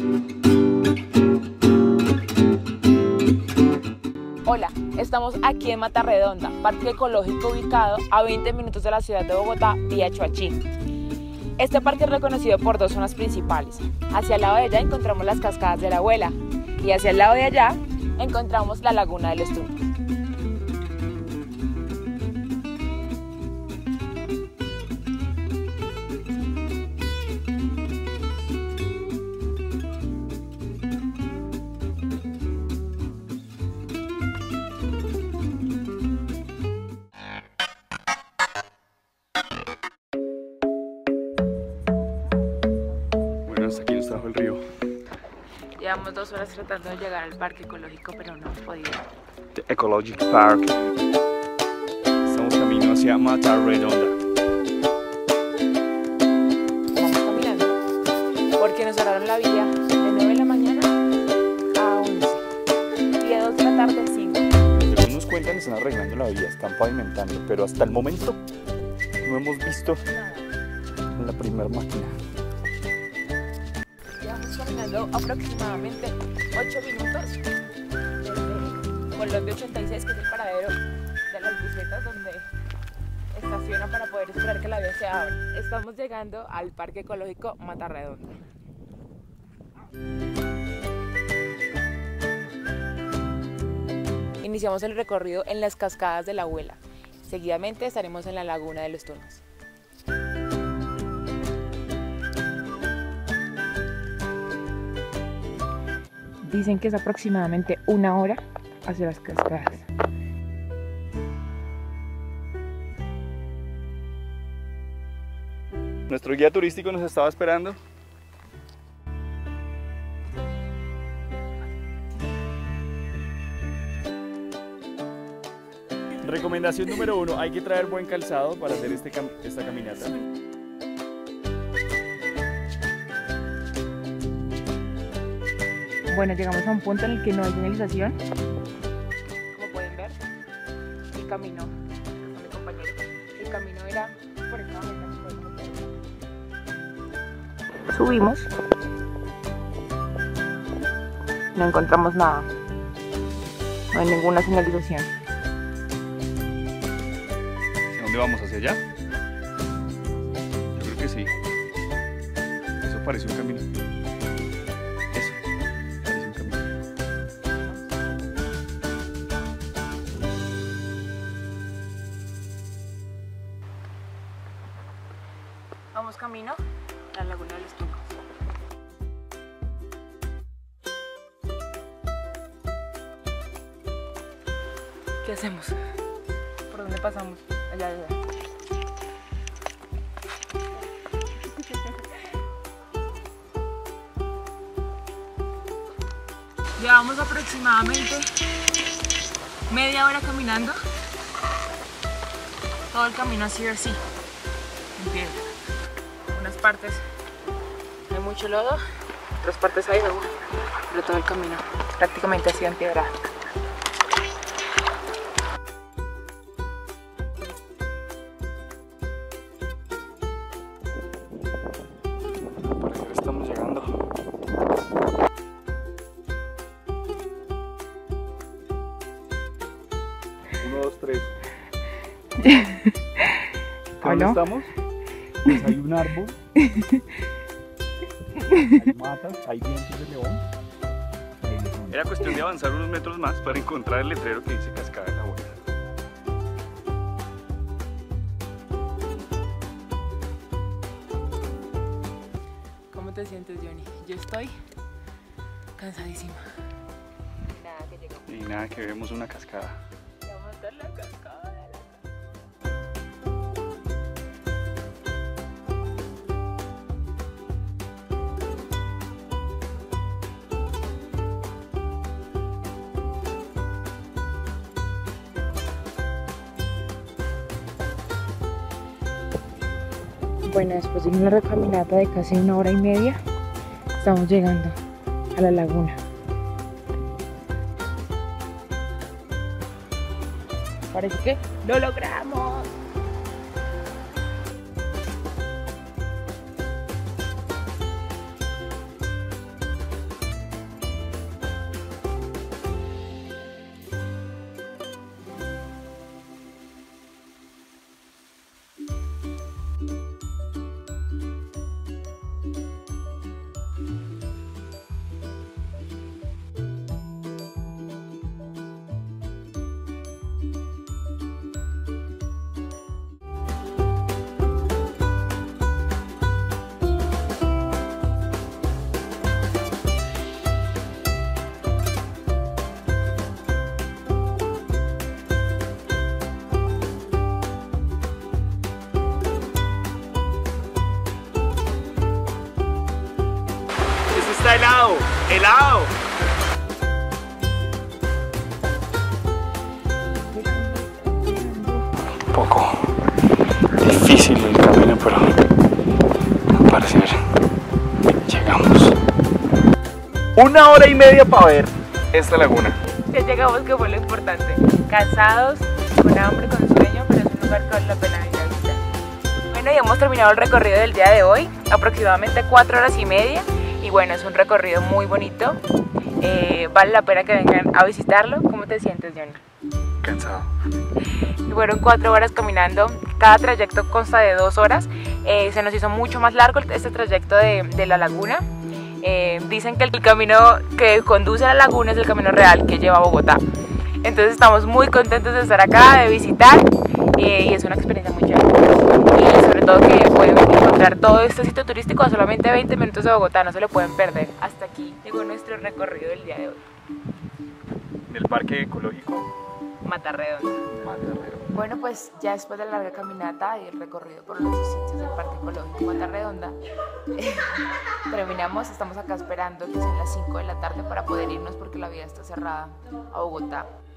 Hola, estamos aquí en Mata Redonda, parque ecológico ubicado a 20 minutos de la ciudad de Bogotá, vía Choachín. Este parque es reconocido por dos zonas principales. Hacia el lado de allá encontramos las cascadas de la Abuela y hacia el lado de allá encontramos la laguna de los Tunos. Hasta aquí nos trajo el río. Llevamos 2 horas tratando de llegar al parque ecológico, pero no hemos podido. The Ecologic Park. Estamos camino hacia Mata Redonda. Vamos caminando porque nos cerraron la vía de 9 de la mañana a 11 y de 2 de la tarde a 5. Según nos cuentan, están arreglando la vía, están pavimentando, pero hasta el momento no hemos visto la primera máquina. Caminando aproximadamente 8 minutos desde Colón de 86, que es el paradero de las busetas donde estaciona para poder esperar que la vía se abra. Estamos llegando al parque ecológico Mata Redonda. Iniciamos el recorrido en las cascadas de la Abuela. Seguidamente estaremos en la laguna de los Tunos. Dicen que es aproximadamente 1 hora hacia las cascadas. Nuestro guía turístico nos estaba esperando. Recomendación número 1, hay que traer buen calzado para hacer esta caminata. Bueno, llegamos a un punto en el que no hay señalización. Como pueden ver, el camino, mi compañero, el camino era por esta bajada. Subimos, no encontramos nada, no hay ninguna señalización. ¿A dónde vamos? ¿Hacia allá? Yo creo que sí. Eso parece un camino. Vamos camino a la laguna de los Tunos. ¿Qué hacemos? ¿Por dónde pasamos? Allá, allá. Llevamos aproximadamente media hora caminando. Todo el camino ha sido así, en piedra. Unas partes hay mucho lodo, otras partes hay agua, pero todo el camino prácticamente ha sido empedrado. Por aquí estamos llegando. Uno, dos, tres. ¿Dónde estamos? Pues hay un árbol, hay matas, hay dientes de león. Era cuestión de avanzar unos metros más para encontrar el letrero que dice Cascada de la Abuela. ¿Cómo te sientes, Johnny? Yo estoy cansadísima. Nada que llegamos. Y nada, que vemos una cascada. Vamos a la cascada. Bueno, después de una larga caminata de casi 1 hora y media, estamos llegando a la laguna. Parece que lo logramos. está helado, helado. Un poco difícil el camino, pero al parecer llegamos. 1 hora y media para ver esta laguna. Ya llegamos, que fue lo importante. Cansados, con hambre, con sueño, pero es un lugar que vale la pena venir a visitar. Bueno, y hemos terminado el recorrido del día de hoy, aproximadamente 4 horas y media. Y bueno, es un recorrido muy bonito. Vale la pena que vengan a visitarlo. ¿Cómo te sientes, Johnny? Cansado. Y fueron 4 horas caminando. Cada trayecto consta de 2 horas. Se nos hizo mucho más largo este trayecto de la laguna. Dicen que el camino que conduce a la laguna es el camino real que lleva a Bogotá. Entonces estamos muy contentos de estar acá, de visitar, y es una experiencia muy chévere. Y sobre todo que pueden encontrar todo este sitio turístico a solamente 20 minutos de Bogotá, no se lo pueden perder. Hasta aquí llegó nuestro recorrido del día de hoy. Del parque ecológico Mata Redonda. Bueno, pues ya después de la larga caminata y el recorrido por los sitios del Parque Ecológico Mata Redonda, terminamos. Estamos acá esperando que sean las 5 de la tarde para poder irnos porque la vía está cerrada a Bogotá.